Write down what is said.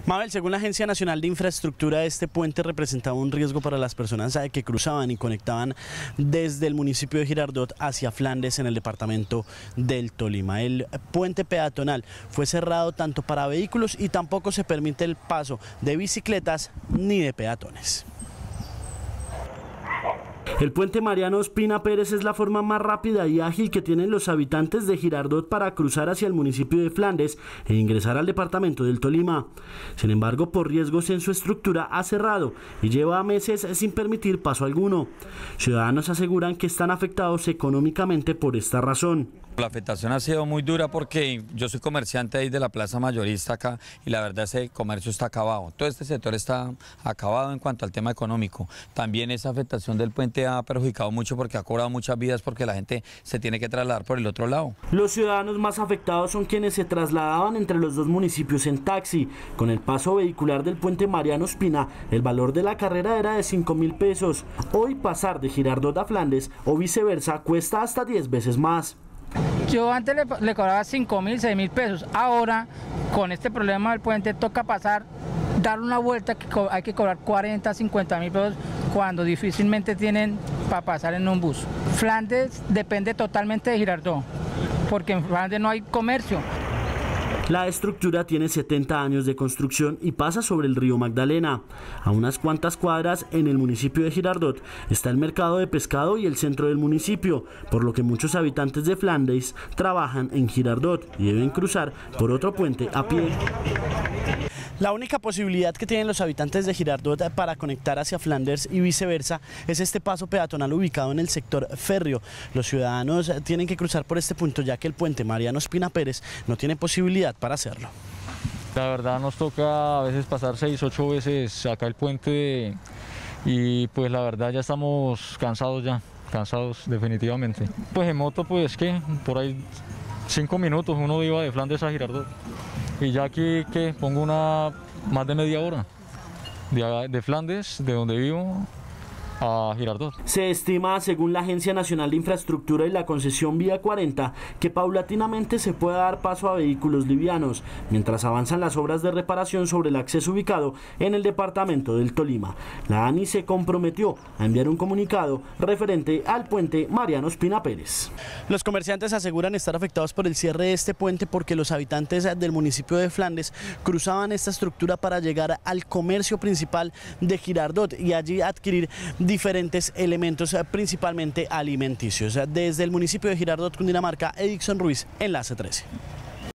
Mabel, según la Agencia Nacional de Infraestructura, este puente representaba un riesgo para las personas que cruzaban y conectaban desde el municipio de Girardot hacia Flandes en el departamento del Tolima. El puente peatonal fue cerrado tanto para vehículos y tampoco se permite el paso de bicicletas ni de peatones. El puente Mariano Ospina Pérez es la forma más rápida y ágil que tienen los habitantes de Girardot para cruzar hacia el municipio de Flandes e ingresar al departamento del Tolima. Sin embargo, por riesgos en su estructura ha cerrado y lleva meses sin permitir paso alguno. Ciudadanos aseguran que están afectados económicamente por esta razón. La afectación ha sido muy dura porque yo soy comerciante ahí de la plaza mayorista acá y la verdad ese comercio está acabado. Todo este sector está acabado en cuanto al tema económico. También esa afectación del puente ha perjudicado mucho porque ha cobrado muchas vidas porque la gente se tiene que trasladar por el otro lado. Los ciudadanos más afectados son quienes se trasladaban entre los dos municipios en taxi. Con el paso vehicular del puente Mariano Ospina, el valor de la carrera era de 5.000 pesos. Hoy pasar de Girardot a Flandes o viceversa cuesta hasta 10 veces más. Yo antes le cobraba 5.000, 6.000 pesos. Ahora, con este problema del puente, toca pasar, dar una vuelta, que hay que cobrar 40, 50.000 pesos cuando difícilmente tienen para pasar en un bus. Flandes depende totalmente de Girardot, porque en Flandes no hay comercio. La estructura tiene 70 años de construcción y pasa sobre el río Magdalena. A unas cuantas cuadras en el municipio de Girardot está el mercado de pescado y el centro del municipio, por lo que muchos habitantes de Flandes trabajan en Girardot y deben cruzar por otro puente a pie. La única posibilidad que tienen los habitantes de Girardot para conectar hacia Flandes y viceversa es este paso peatonal ubicado en el sector férreo. Los ciudadanos tienen que cruzar por este punto ya que el puente Mariano Ospina Pérez no tiene posibilidad para hacerlo. La verdad nos toca a veces pasar 6, 8 veces acá el puente y pues la verdad ya estamos cansados definitivamente. Pues en moto pues que por ahí 5 minutos uno iba de Flandes a Girardot. Y ya aquí que pongo más de media hora de Flandes, de donde vivo, a Girardot. Se estima, según la Agencia Nacional de Infraestructura y la concesión Vía 40, que paulatinamente se pueda dar paso a vehículos livianos, mientras avanzan las obras de reparación sobre el acceso ubicado en el departamento del Tolima. La ANI se comprometió a enviar un comunicado referente al puente Mariano Ospina Pérez. Los comerciantes aseguran estar afectados por el cierre de este puente porque los habitantes del municipio de Flandes cruzaban esta estructura para llegar al comercio principal de Girardot y allí adquirir diferentes elementos, principalmente alimenticios. Desde el municipio de Girardot, Cundinamarca, Edixon Ruiz, Enlace 13.